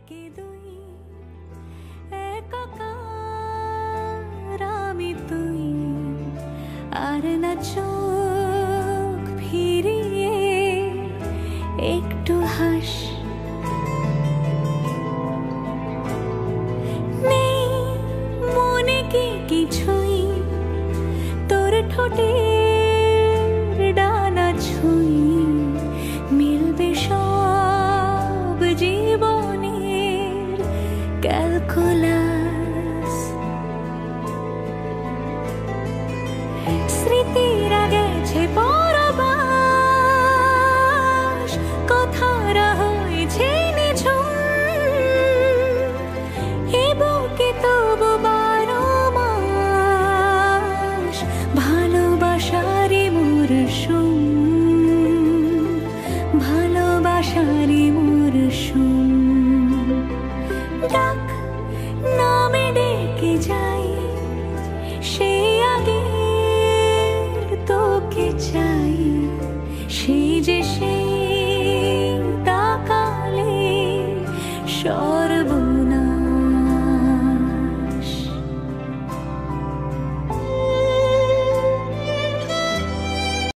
একে দুই একাকার আমি তুই, আর না চোখ ফিরিয়ে একটু হাস। নেই মনে কি কিছুই, তোর ঠোঁটের ডানা ছুঁই, মিলবে সব জীবনের ক্যালকুলাস। স্মৃতিরা গেছে পরবাস, কথারা হয়েছে নিঝুম, এ বুকে তবু 12 মাস ভালোবাসারই মরশুম, ভালোবাসারই মরশুম। ডাক নামে ডেকে যাই, সে আগের তোকে চাই, সেই যে সেই তাকালে সব